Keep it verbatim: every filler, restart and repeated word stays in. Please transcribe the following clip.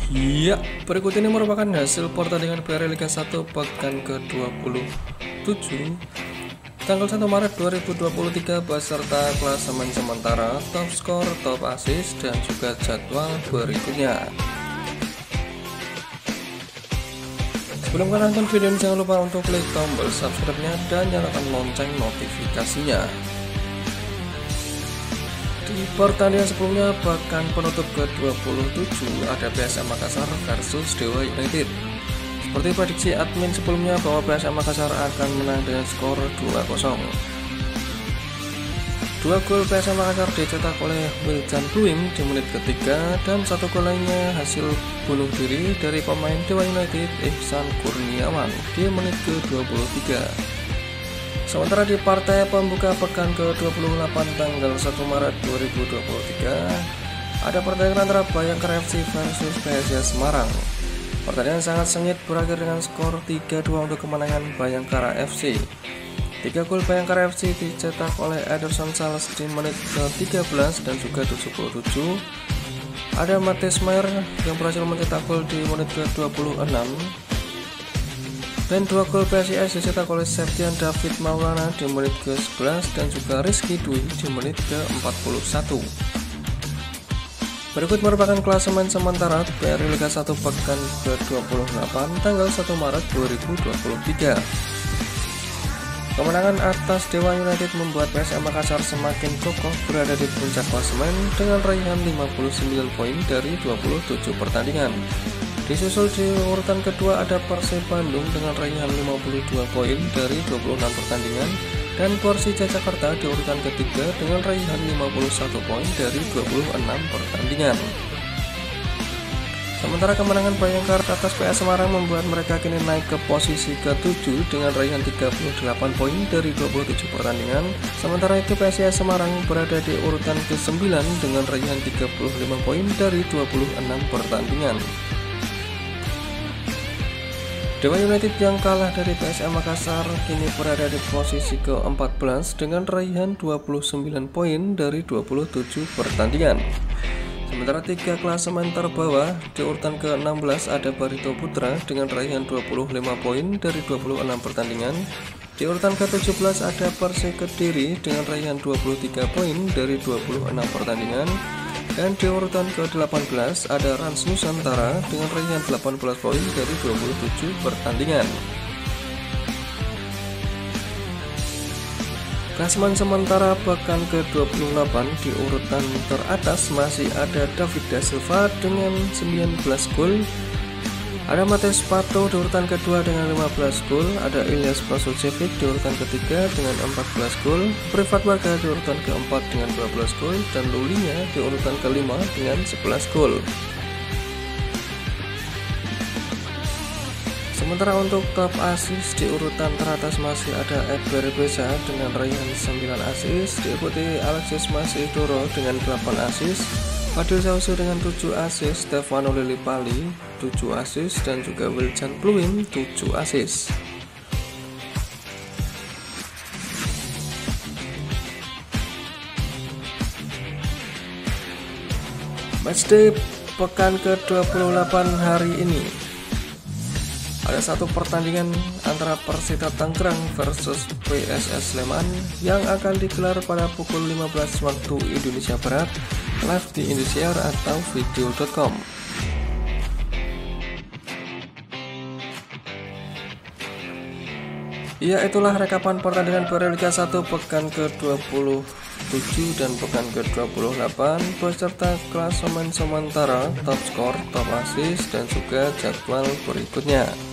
Iya, berikut ini merupakan hasil pertandingan Piala Liga satu pekan ke dua puluh tujuh tanggal satu Maret dua ribu dua puluh tiga beserta klasemen sementara, top skor, top assist, dan juga jadwal berikutnya. Sebelum kalian nonton video ini, jangan lupa untuk klik tombol subscribe-nya dan nyalakan lonceng notifikasinya. Di pertandingan sebelumnya pekan penutup ke dua puluh tujuh ada P S M Makassar versus Dewa United. Seperti prediksi admin sebelumnya bahwa P S M Makassar akan menang dengan skor dua kosong. Dua gol P S M Makassar dicetak oleh Wiljan Pluim di menit ketiga dan satu gol lainnya hasil bunuh diri dari pemain Dewa United Ihsan Kurniawan di menit ke dua puluh tiga. Sementara di partai pembuka pekan ke dua puluh delapan tanggal satu Maret dua ribu dua puluh tiga ada pertandingan antara Bayangkara F C versus P S I S Semarang. Pertandingan sangat sengit berakhir dengan skor tiga dua untuk kemenangan Bayangkara F C. Tiga gol Bayangkara F C dicetak oleh Ederson Sales di menit ke tiga belas dan juga tujuh puluh tujuh. Ada Matheus Mayer yang berhasil mencetak gol di menit ke dua puluh enam. Dan dua gol P S I S dicetak oleh Septian David Maulana di menit ke sebelas dan juga Rizky Dwi di menit ke empat puluh satu. Berikut merupakan klasemen sementara Piala Liga satu pekan ke dua puluh delapan tanggal satu Maret dua ribu dua puluh tiga. Kemenangan atas Dewa United membuat P S M Makassar semakin kokoh berada di puncak klasemen dengan raihan lima puluh sembilan poin dari dua puluh tujuh pertandingan. Disusul di urutan kedua ada Persib Bandung dengan raihan lima puluh dua poin dari dua puluh enam pertandingan dan Persija Jakarta di urutan ketiga dengan raihan lima puluh satu poin dari dua puluh enam pertandingan. Sementara kemenangan Bayangkara atas P S Semarang membuat mereka kini naik ke posisi ketujuh dengan raihan tiga puluh delapan poin dari dua puluh tujuh pertandingan. Sementara itu P S I S Semarang berada di urutan kesembilan dengan raihan tiga puluh lima poin dari dua puluh enam pertandingan. Dewa United yang kalah dari P S M Makassar kini berada di posisi ke empat belas dengan raihan dua puluh sembilan poin dari dua puluh tujuh pertandingan. Sementara tiga klasemen terbawah di urutan ke enam belas ada Barito Putra dengan raihan dua puluh lima poin dari dua puluh enam pertandingan. Di urutan ke tujuh belas ada Persik Kediri dengan raihan dua puluh tiga poin dari dua puluh enam pertandingan. Dan di urutan ke delapan belas ada Rans Nusantara dengan raihan delapan belas poin dari dua puluh tujuh pertandingan. Klasemen sementara pekan ke dua puluh delapan di urutan teratas masih ada David Da Silva dengan sembilan belas gol. Ada Matheus Pato di urutan kedua dengan lima belas gol, ada Ilyas Prasojevic di urutan ketiga dengan empat belas gol, Privat Warga di urutan keempat dengan dua belas gol, dan Lulinya di urutan kelima dengan sebelas gol. Sementara untuk top assist di urutan teratas masih ada Edgar Beza dengan raihan sembilan assist, diikuti Alexis Masidoro dengan delapan assist, Fadil Sausu dengan tujuh assist, Stefano Lillipali tujuh assist, dan juga Wiljan Pluim tujuh assist. Matchday pekan ke dua puluh delapan hari ini ada satu pertandingan antara Persita Tangerang versus P S S Sleman yang akan digelar pada pukul lima belas waktu Indonesia Barat live di Indosiar atau video dot com. Ya, itulah rekapan pertandingan Piala Liga satu pekan ke dua puluh tujuh dan pekan ke dua puluh delapan beserta klasemen sementara, top skor, top assist, dan juga jadwal berikutnya.